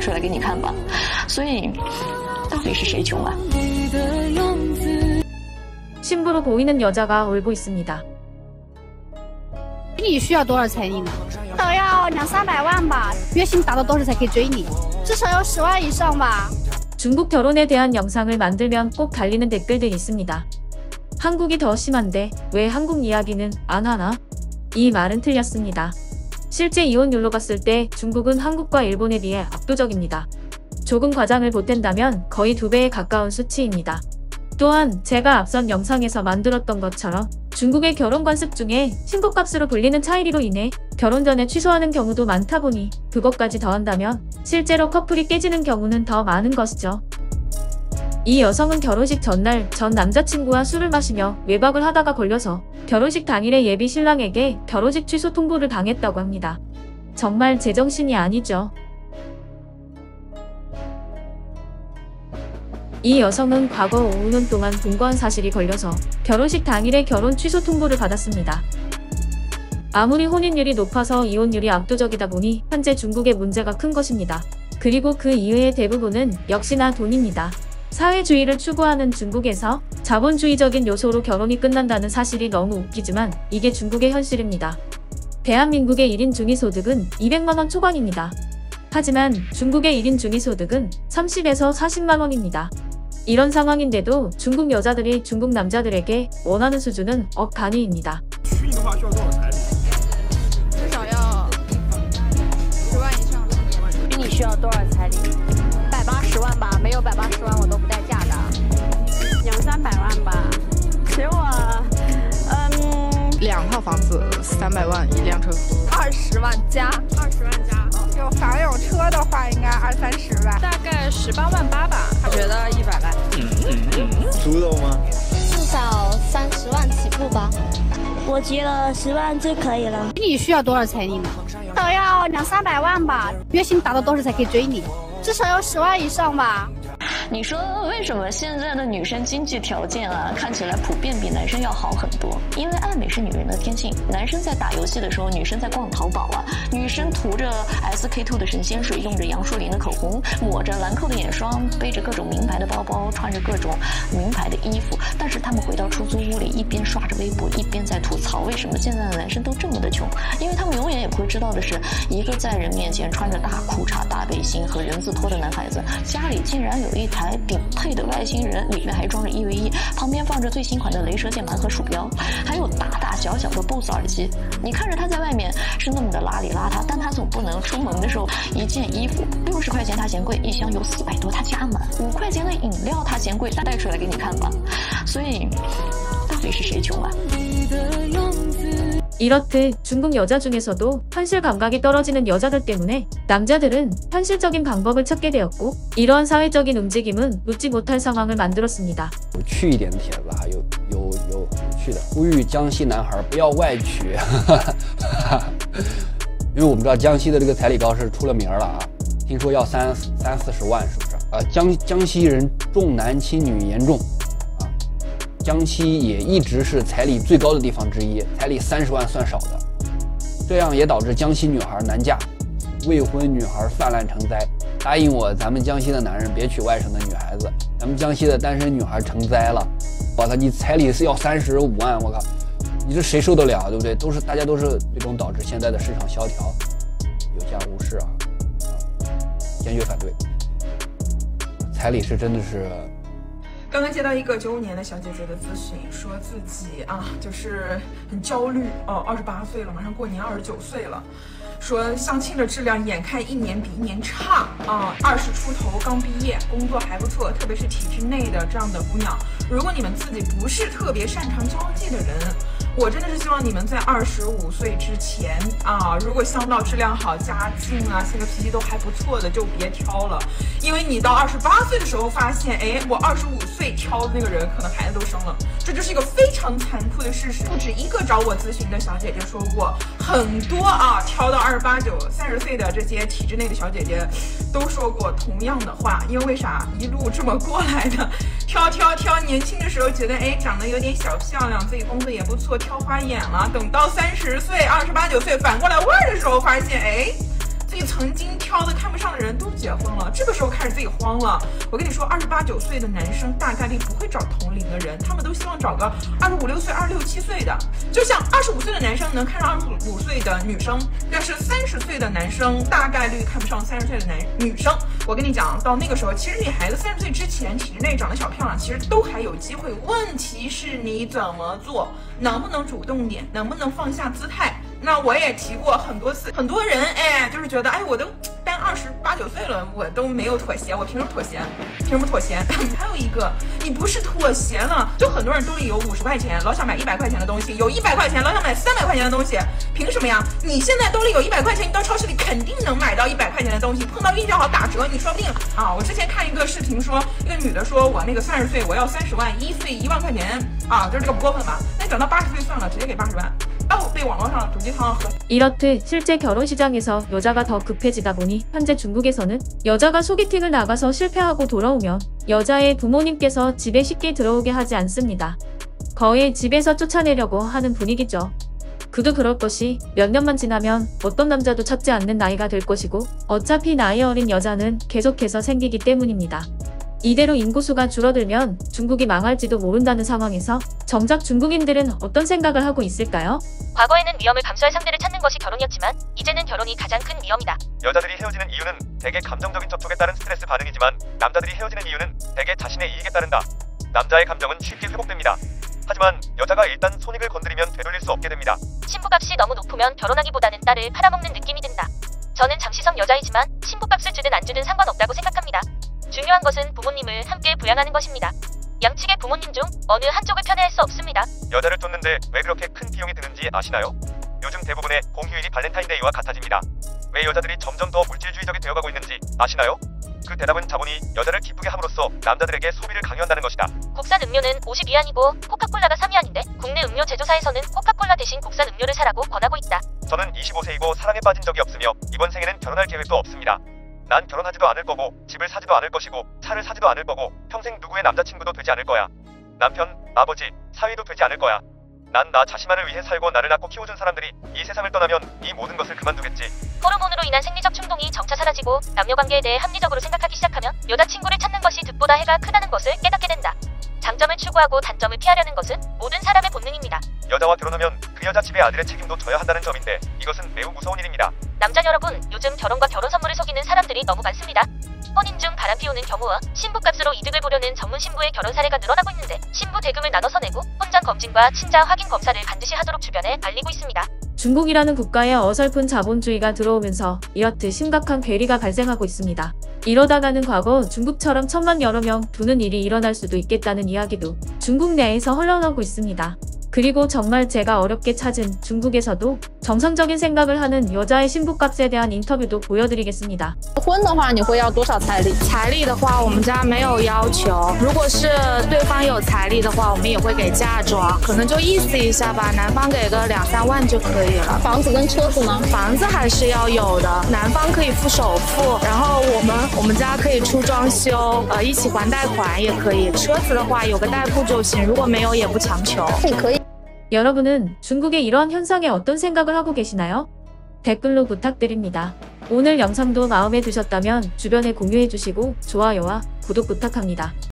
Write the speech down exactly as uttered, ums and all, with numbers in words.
出来给你看吧。所以，到底是谁穷啊？ 신부로 보이는 여자가 울고 있습니다. 你需要多少彩礼呢？都要两三百万吧。月薪达到多少才可以追你？至少要十万以上吧。 중국 결혼에 대한 영상을 만들면 꼭 달리는 댓글들이 있습니다. 한국이 더 심한데 왜 한국 이야기는 안 하나? 이 말은 틀렸습니다. 실제 이혼율로 봤을 때 중국은 한국과 일본에 비해 압도적입니다. 조금 과장을 보탠다면 거의 두 배에 가까운 수치입니다. 또한 제가 앞선 영상에서 만들었던 것처럼 중국의 결혼 관습 중에 신고값으로 불리는 차이로 인해 결혼 전에 취소하는 경우도 많다 보니 그것까지 더한다면 실제로 커플이 깨지는 경우는 더 많은 것이죠. 이 여성은 결혼식 전날 전 남자친구와 술을 마시며 외박을 하다가 걸려서 결혼식 당일에 예비 신랑에게 결혼식 취소 통보를 당했다고 합니다. 정말 제정신이 아니죠. 이 여성은 과거 오 년 동안 동거한 사실이 걸려서 결혼식 당일에 결혼 취소 통보를 받았습니다. 아무리 혼인율이 높아서 이혼율이 압도적이다 보니 현재 중국의 문제가 큰 것입니다. 그리고 그 이외의 대부분은 역시나 돈입니다. 사회주의를 추구하는 중국에서 자본주의적인 요소로 결혼이 끝난다는 사실이 너무 웃기지만 이게 중국의 현실입니다. 대한민국의 일 인 중위소득은 이백만 원 초반입니다. 하지만 중국의 일 인 중위소득은 삼십에서 사십만 원입니다. 이런 상황인데도 중국 여자들이 중국 남자들에게 원하는 수준은 억 단위입니다. 至少要十万以上。 你需要多少彩礼？百八十万吧，没有百八十万我都不带嫁的。两三百万吧，给我，嗯， 两套房子，三百万一辆车。 二十万加，二十万加。有房有车的话，应该二三十万，大概十八万八吧。我觉得一百万。 嗯嗯嗯，足够吗？ 至少三十万起步吧。我觉得十万就可以了。 你需要多少彩礼呢？都要两三百万吧。月薪达到多少才可以追你？至少要十万以上吧。 你说为什么现在的女生经济条件啊，看起来普遍比男生要好很多？因为爱美是女人的天性。男生在打游戏的时候，女生在逛淘宝啊，女生涂着 S K two 的神仙水，用着杨树林的口红，抹着兰蔻的眼霜，背着各种名牌的包包，穿着各种名牌的衣服。但是他们回到出租屋里，一边刷着微博，一边在吐槽为什么现在的男生都这么的穷。因为他们永远也不会知道的是，一个在人面前穿着大裤衩、大背心和人字拖的男孩子，家里竟然有一台 顶配的外星人，里面还装着一 v 一，旁边放着最新款的雷蛇键盘和鼠标，还有大大小小的 B O S S 耳机。你看着他在外面是那么的邋里邋遢，但他总不能出门的时候一件衣服六十块钱他嫌贵，一箱油四百多他加满，五块钱的饮料他嫌贵，他带出来给你看吧。所以，到底是谁穷啊？ 이렇듯 중국 여자 중에서도 현실 감각이 떨어지는 여자들 때문에 남자들은 현실적인 방법을 찾게 되었고 이러한 사회적인 움직임은 묻지 못할 상황을 만들었습니다. 有趣一点的帖子啊，有有有有趣的，呼吁江西男孩不要外娶，因为我们知道江西的这个彩礼高是出了名了啊，听说要三三四十万，是不是？啊，江江西人重男轻女严重。 江西也一直是彩礼最高的地方之一，彩礼三十万算少的，这样也导致江西女孩难嫁，未婚女孩泛滥成灾。答应我，咱们江西的男人别娶外省的女孩子，咱们江西的单身女孩成灾了。我操，你彩礼是要三十五万，我靠，你这谁受得了，对不对？都是大家都是最终导致现在的市场萧条，有价无市啊，啊，坚决反对。彩礼是真的是。 刚刚接到一个九五年的小姐姐的咨询，说自己啊就是很焦虑哦，二十八岁了，马上过年二十九岁了，说相亲的质量眼看一年比一年差啊，二十出头刚毕业，工作还不错，特别是体制内的这样的姑娘，如果你们自己不是特别擅长交际的人，我真的是希望你们在二十五岁之前啊，如果相到质量好、家境啊、性格脾气都还不错的，就别挑了，因为你到二十八岁的时候发现，哎，我二十五岁挑的那个人可能孩子都生了，这就是一个非常残酷的事实。不止一个找我咨询的小姐姐说过，很多啊挑到二十八九、三十岁的这些体制内的小姐姐都说过同样的话，因为为啥一路这么过来的，挑挑挑，年轻的时候觉得哎长得有点小漂亮，自己工作也不错，挑花眼了，等到三十岁、二十八九岁反过来问的时候，发现哎。 自己己曾经挑的看不上的人都结婚了，这个时候开始自己慌了。我跟你说，二十八九岁的男生大概率不会找同龄的人，他们都希望找个二十五六岁、二十六七岁的。就像二十五岁的男生能看上二十五岁的女生，但是三十岁的男生大概率看不上三十岁的男女生。我跟你讲，到那个时候，其实女孩子三十岁之前体制内长得小漂亮，其实都还有机会。问题是你怎么做，能不能主动点，能不能放下姿态。那我也提过很多次，很多人哎，就是觉得哎，我都单二十八九岁了，我都没有妥协，我凭什么妥协？凭什么妥协？还有一个，你不是妥协了，就很多人兜里有五十块钱，老想买一百块钱的东西，有一百块钱，老想买三百块钱的东西，凭什么呀？你现在兜里有一百块钱，你到超市里肯定能买到一百块钱的东西，碰到运气好打折，你说不定啊。我之前看一个视频说，一个女的说，我那个三十岁我要三十万，一岁一万块钱啊，就是这个不过分吧？那等到八十岁算了，直接给八十万。 이렇듯 실제 결혼 시장에서 여자가 더 급해지다 보니 현재 중국에서는 여자가 소개팅을 나가서 실패하고 돌아오면 여자의 부모님께서 집에 쉽게 들어오게 하지 않습니다. 거의 집에서 쫓아내려고 하는 분위기죠. 그도 그럴 것이 몇 년만 지나면 어떤 남자도 찾지 않는 나이가 될 것이고 어차피 나이 어린 여자는 계속해서 생기기 때문입니다. 이대로 인구수가 줄어들면 중국이 망할지도 모른다는 상황에서 정작 중국인들은 어떤 생각을 하고 있을까요? 과거에는 위험을 감수할 상대를 찾는 것이 결혼이었지만 이제는 결혼이 가장 큰 위험이다. 여자들이 헤어지는 이유는 대개 감정적인 접촉에 따른 스트레스 반응이지만 남자들이 헤어지는 이유는 대개 자신의 이익에 따른다. 남자의 감정은 쉽게 회복됩니다. 하지만 여자가 일단 손익을 건드리면 되돌릴 수 없게 됩니다. 신부값이 너무 높으면 결혼하기보다는 딸을 팔아먹는 느낌이 든다. 저는 장시성 여자이지만 신부값을 주든 안 주든 상관없다고 생각합니다. 중요한 것은 부모님을 함께 부양하는 것입니다. 양측의 부모님 중 어느 한쪽을 편애할 수 없습니다. 여자를 쫓는데 왜 그렇게 큰 비용이 드는지 아시나요? 요즘 대부분의 공휴일이 발렌타인데이와 같아집니다. 왜 여자들이 점점 더 물질주의적이 되어가고 있는지 아시나요? 그 대답은 자본이 여자를 기쁘게 함으로써 남자들에게 소비를 강요한다는 것이다. 국산 음료는 오십 위안이고 코카콜라가 삼 위안인데 국내 음료 제조사에서는 코카콜라 대신 국산 음료를 사라고 권하고 있다. 저는 이십오 세이고 사랑에 빠진 적이 없으며 이번 생에는 결혼할 계획도 없습니다. 난 결혼하지도 않을 거고 집을 사지도 않을 것이고 차를 사지도 않을 거고 평생 누구의 남자친구도 되지 않을 거야. 남편, 아버지, 사위도 되지 않을 거야. 난 나 자신만을 위해 살고 나를 낳고 키워준 사람들이 이 세상을 떠나면 이 모든 것을 그만두겠지. 호르몬으로 인한 생리적 충동이 점차 사라지고 남녀관계에 대해 합리적으로 생각하기 시작하면 여자친구를 찾는 것이 득보다 해가 크다는 것을 깨닫게 된다. 장점을 추구하고 단점을 피하려는 것은 모든 사람의 본능입니다. 여자와 결혼하면 그 여자 집의 아들의 책임도 져야 한다는 점인데 이것은 매우 무서운 일입니다. 남자 여러분, 요즘 결혼과 결혼 선물을 속이는 사람들이 너무 많습니다. 혼인 중 바람 피우는 경우와 신부값으로 이득을 보려는 전문 신부의 결혼 사례가 늘어나고 있는데 신부 대금을 나눠서 내고 혼장 검진과 친자 확인 검사를 반드시 하도록 주변에 알리고 있습니다. 중국이라는 국가에 어설픈 자본주의가 들어오면서 이렇듯 심각한 괴리가 발생하고 있습니다. 이러다가는 과거 중국처럼 천만 여러 명 두는 일이 일어날 수도 있겠다는 이야기도 중국 내에서 흘러나오고 있습니다. 그리고 정말 제가 어렵게 찾은 중국에서도 정상적인 생각을 하는 여자의 신부값에 대한 인터뷰도 보여드리겠습니다. 婚的话你会要多少彩礼？彩礼的话我们家没有要求，如果是对方有彩礼的话我们也会给嫁妆，可能就意思一下吧，男方给个两三万就可以了。房子跟车子呢？房子还是要有的，男方可以付首付，然后我们我们家可以出装修，呃一起还贷款也可以。车子的话有个代步就行，如果没有也不强求。你可以。 여러분은 중국의 이러한 현상에 어떤 생각을 하고 계시나요? 댓글로 부탁드립니다. 오늘 영상도 마음에 드셨다면 주변에 공유해주시고 좋아요와 구독 부탁합니다.